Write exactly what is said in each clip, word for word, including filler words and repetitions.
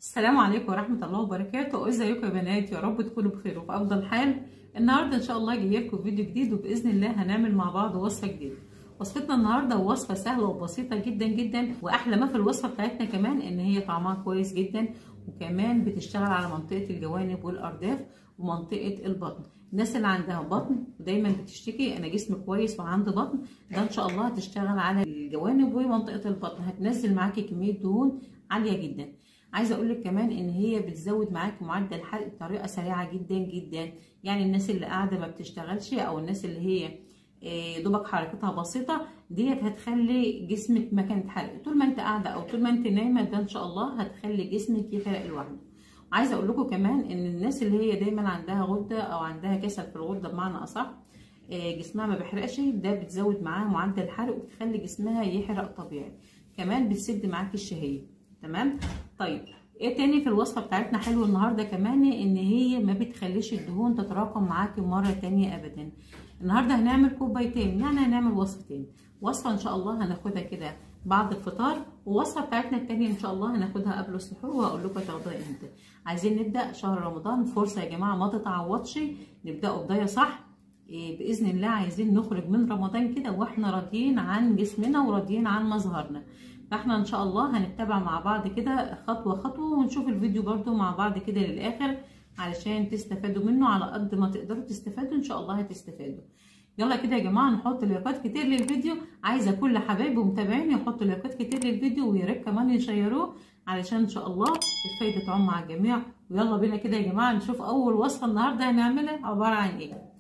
السلام عليكم ورحمة الله وبركاته. ازيكم يا بنات؟ يا رب تكونوا بخير وفي افضل حال. النهارده ان شاء الله جايه لكم فيديو جديد، وباذن الله هنعمل مع بعض وصفه جديده. وصفتنا النهارده وصفه سهله وبسيطه جدا جدا، واحلى ما في الوصفه بتاعتنا كمان ان هي طعمها كويس جدا، وكمان بتشتغل على منطقه الجوانب والارداف ومنطقه البطن. الناس اللي عندها بطن ودايما بتشتكي انا جسمي كويس وعندي بطن، ده ان شاء الله هتشتغل على الجوانب ومنطقه البطن، هتنزل معاكي كميه دهون عاليه جدا. عايزه اقول لك كمان ان هي بتزود معاكي معدل الحرق بطريقه سريعه جدا جدا. يعني الناس اللي قاعده ما بتشتغلش، او الناس اللي هي دوبك حركتها بسيطه، ديت هتخلي جسمك مكان حرق. طول ما انت قاعده او طول ما انت نايمه، ده ان شاء الله هتخلي جسمك يحرق لوحده. عايزه اقول لكم كمان ان الناس اللي هي دايما عندها غده او عندها كسل في الغده بمعنى اصح، جسمها ما بيحرقش، ده بتزود معاها معدل الحرق وبتخلي جسمها يحرق طبيعي. كمان بتسد معاكي الشهيه. تمام. طيب ايه تاني في الوصفه بتاعتنا حلو النهارده كمان؟ ان هي ما بتخليش الدهون تتراكم معاكي مره تانية ابدا. النهارده هنعمل كوبايتين، يعني هنعمل وصفتين. وصفه ان شاء الله هناخدها كده بعد الفطار، ووصفه بتاعتنا التانية ان شاء الله هناخدها قبل السحور، وهقول لكم تاخدوها امتى. عايزين نبدا شهر رمضان، فرصه يا جماعه ما تتعوضش، نبداوا بدايه صح. إيه باذن الله عايزين نخرج من رمضان كده واحنا راضيين عن جسمنا وراضيين عن مظهرنا. فاحنا ان شاء الله هنتبع مع بعض كده خطوه خطوه، ونشوف الفيديو برده مع بعض كده للاخر علشان تستفادوا منه. على قد ما تقدروا تستفادوا ان شاء الله هتستفادوا. يلا كده يا جماعه نحط لايكات كتير للفيديو. عايزه كل حبايبي ومتابعيني يحطوا لايكات كتير للفيديو، ويا ريت كمان يشيروه علشان ان شاء الله الفايده تعم مع الجميع. ويلا بينا كده يا جماعه نشوف اول وصفه النهارده هنعملها عباره عن ايه.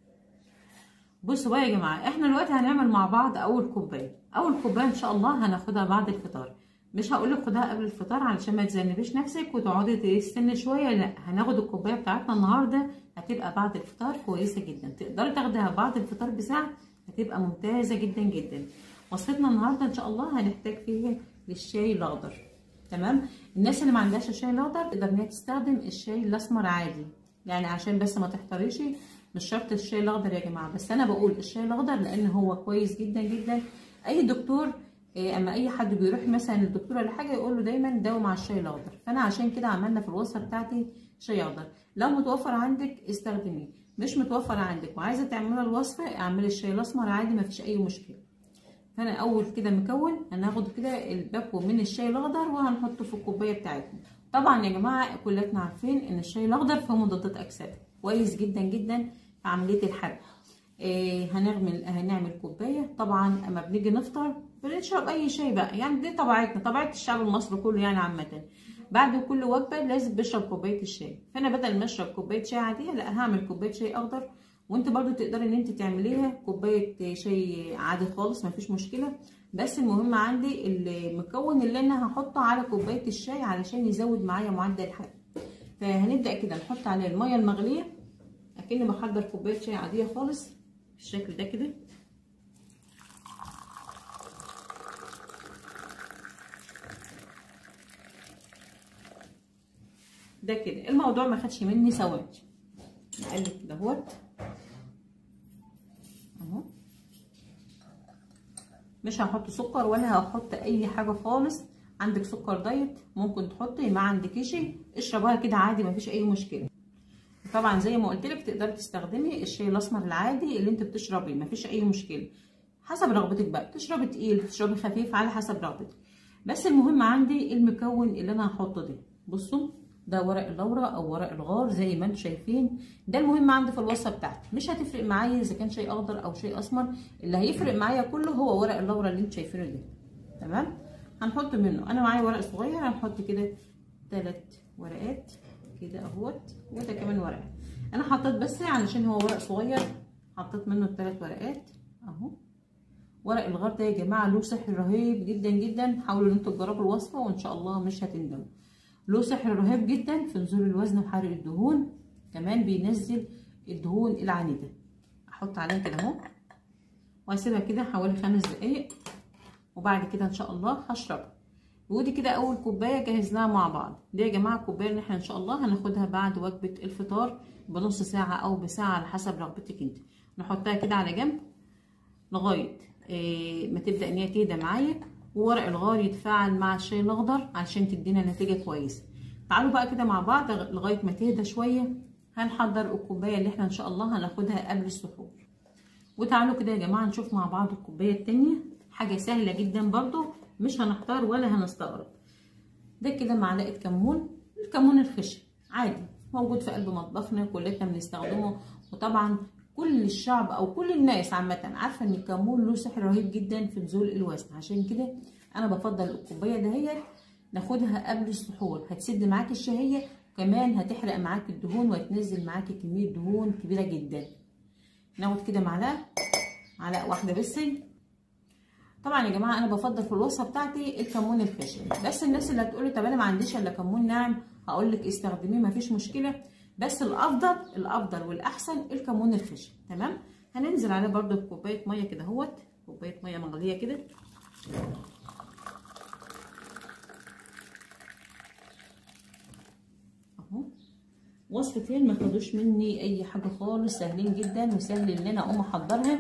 بصوا بقى يا جماعه، احنا دلوقتي هنعمل مع بعض اول كوبايه. اول كوبايه ان شاء الله هناخدها بعد الفطار. مش هقول لك خدها قبل الفطار علشان ما تذنبيش نفسك وتقعدي تستني شويه، لا، هناخد الكوبايه بتاعتنا النهارده هتبقى بعد الفطار كويسه جدا. تقدري تاخديها بعد الفطار بساعه، هتبقى ممتازه جدا جدا. وصفتنا النهارده ان شاء الله هنحتاج فيها للشاي الاخضر. تمام. الناس اللي ما عندهاش الشاي الاخضر تقدر ان هي تستخدم الشاي الاسمر عادي، يعني عشان بس ما تحتريش، مش شرط الشاي الاخضر يا جماعه، بس انا بقول الشاي الاخضر لان هو كويس جدا جدا. اي دكتور اما اي حد بيروح مثلا للدكتور ولا حاجه يقول له دايما داوي مع الشاي الاخضر، فانا عشان كده عملنا في الوصفه بتاعتي شاي اخضر. لو متوفر عندك استخدميه، مش متوفر عندك وعايزه تعملي الوصفه اعملي الشاي الاسمر عادي، مفيش اي مشكله. فانا اول كده مكون هناخد كده الباكو من الشاي الاخضر وهنحطه في الكوبايه بتاعتنا. طبعا يا جماعه كلنا عارفين ان الشاي الاخضر فيه مضادات اكسده كويس جدا جدا في عمليه الحرق. إيه هنعمل هنعمل كوبايه. طبعا اما بنيجي نفطر بنشرب اي شاي بقى، يعني دي طبيعتنا، طبيعه الشعب المصري كله يعني عامه. بعد كل وجبه لازم بشرب كوبايه الشاي، فانا بدل ما اشرب كوبايه شاي عاديه لا هعمل كوبايه شاي اخضر. وانت برضو تقدري ان انت تعمليها كوبايه شاي عادي خالص مفيش مشكله، بس المهم عندي المكون اللي انا هحطه على كوبايه الشاي علشان يزود معايا معدل الحرق. فهنبدا كده نحط عليه الميه المغليه اكني بحضر كوبايه شاي عاديه خالص بالشكل ده كده. ده كده الموضوع ما خدش مني ثواني. نقلب كده اهوت اهو. مش هحط سكر ولا هحط اي حاجه خالص. عندك سكر دايت ممكن تحطي، ما عندكيش اشربها كده عادي مفيش اي مشكله. طبعا زي ما قلت لك تقدري تستخدمي الشاي الاسمر العادي اللي انت بتشربيه مفيش اي مشكله، حسب رغبتك بقى، تشربي تقيل تشربي خفيف على حسب رغبتك. بس المهم عندي المكون اللي انا هحطه ده. بصوا ده ورق اللورا او ورق الغار زي ما انتم شايفين، ده المهم عندي في الوصفه بتاعتي. مش هتفرق معايا اذا كان شاي اخضر او شاي اسمر، اللي هيفرق معايا كله هو ورق اللورا اللي انتم شايفينه ده. تمام. هنحط منه، انا معايا ورق صغير هنحط كده ثلاث ورقات كده اهوت، وده كمان ورقه. انا حطيت بس علشان هو ورق صغير حطيت منه الثلاث ورقات اهو. ورق الغار ده يا جماعه له سحر رهيب جدا جدا، حاولوا ان انتوا تجربوا الوصفه وان شاء الله مش هتندموا. له سحر رهيب جدا في نزول الوزن وحرق الدهون، كمان بينزل الدهون العنيده. احط عليها كده اهو واسيبها كده حوالي خمس دقايق، وبعد كده ان شاء الله هشربها. ودي كده اول كوبايه جهزناها مع بعض. دي يا جماعه الكوبايه اللي احنا ان شاء الله هناخدها بعد وجبه الفطار بنص ساعه او بساعه على حسب رغبتك انت. نحطها كده على جنب لغايه إيه ما تبدا ان هي تهدى معايا، وورق الغار يتفاعل مع الشاي الاخضر علشان تدينا نتيجه كويسه. تعالوا بقى كده مع بعض لغايه ما تهدى شويه. هنحضر الكوبايه اللي احنا ان شاء الله هناخدها قبل السحور. وتعالوا كده يا جماعه نشوف مع بعض الكوبايه التانيه. حاجه سهله جدا برضو، مش هنحتار ولا هنستغرب. ده كده معلقه كمون، الكمون الخشن عادي موجود في قلب مطبخنا، كلنا بنستخدمه. وطبعا كل الشعب او كل الناس عامه عارفه ان الكمون له سحر رهيب جدا في نزول الوزن. عشان كده انا بفضل الكوبايه دهيت ناخدها قبل السحور. هتسد معاك الشهيه، كمان هتحرق معاك الدهون وهتنزل معاك كميه دهون كبيره جدا. ناخد كده معلقه معلقه واحده بس. طبعا يا جماعه انا بفضل في الوصفه بتاعتي الكمون الخشن، بس الناس اللي هتقولي طب انا ما عنديش الا كمون ناعم، هقول لك استخدميه مفيش مشكله، بس الافضل الافضل والاحسن الكمون الخشن. تمام. هننزل عليه برده بكوبايه ميه كده اهوت، كوبايه ميه مغليه كده اهو. وصفتين ما خدوش مني اي حاجه خالص، سهلين جدا وسهل ان انا اقوم احضرها.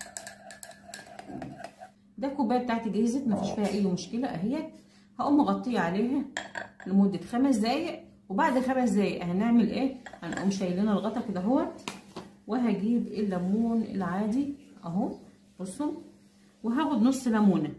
ده الكوبايه بتاعتي جهزت مفيش فيها اي مشكله اهي. هقوم مغطيه عليها لمده خمس دقايق، وبعد خمس دقايق هنعمل ايه؟ هنقوم شايلين الغطا كده اهوت، وهجيب الليمون العادي اهو بصوا، وهاخد نص ليمونه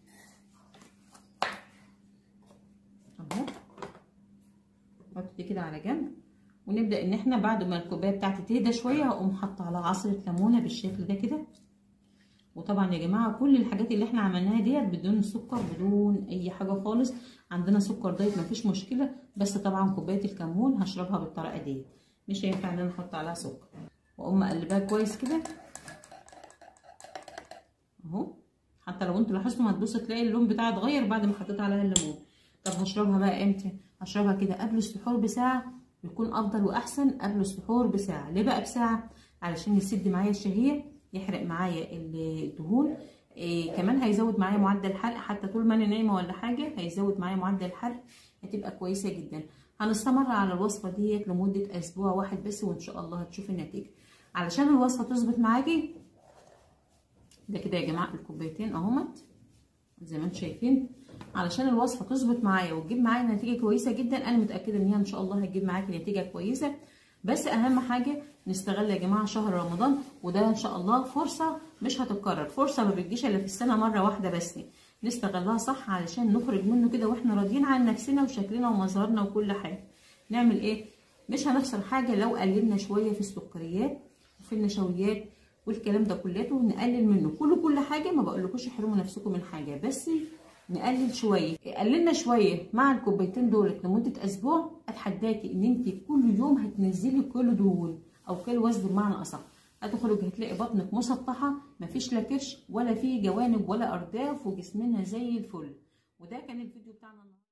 اهو، احط دي كده على جنب. ونبدا ان احنا بعد ما الكوبايه بتاعتي تهدى شويه هقوم حاطه على عصره ليمونه بالشكل ده كده. وطبعا يا جماعه كل الحاجات اللي احنا عملناها ديت بدون سكر، بدون اي حاجه خالص. عندنا سكر دايت مفيش مشكله، بس طبعا كوبايه الكمون هشربها بالطريقه ديت، مش هينفع ان انا احط عليها سكر. واقوم اقلبها كويس كده اهو. حتى لو انتوا لاحظتوا هتبصوا تلاقي اللون بتاعها اتغير بعد ما حطيت عليها الليمون. طب هشربها بقى امتى؟ هشربها كده قبل السحور بساعه، يكون افضل واحسن قبل السحور بساعه. ليه بقى بساعه؟ علشان يسد معايا الشهيه، يحرق معايا الدهون، إيه كمان هيزود معايا معدل الحرق. حتى طول ما انا نايمه ولا حاجه هيزود معايا معدل الحرق، هتبقى كويسه جدا. هنستمر على الوصفه ديت لمده اسبوع واحد بس، وان شاء الله هتشوفي النتيجه. علشان الوصفه تظبط معاكي ده كده يا جماعه الكوبايتين اهمت زي ما انتم شايفين. علشان الوصفه تظبط معايا وتجيب معايا نتيجه كويسه جدا، انا متاكده ان هي ان شاء الله هتجيب معاكي نتيجه كويسه. بس اهم حاجه نستغل يا جماعه شهر رمضان، وده ان شاء الله فرصه مش هتتكرر، فرصه ما بتجيش الا في السنه مره واحده بس. نستغلها صح علشان نخرج منه كده واحنا راضيين عن نفسنا وشكلنا ومظهرنا وكل حاجه. نعمل ايه؟ مش هنخسر حاجه لو قللنا شويه في السكريات وفي النشويات والكلام ده كلته، نقلل منه. كل كل حاجه ما بقولكوش احرموا نفسكم من حاجه، بس نقلل شويه. قللنا شويه مع الكوبايتين دولت لمده اسبوع، اتحداكي ان انت كل يوم هتنزلي كيلو دهون او كيلو وزن بمعنى اصح. هتخرج هتلاقي بطنك مسطحه، مفيش لا كرش ولا في جوانب ولا ارداف، وجسمنا زي الفل. وده كان الفيديو بتاعنا النهارده.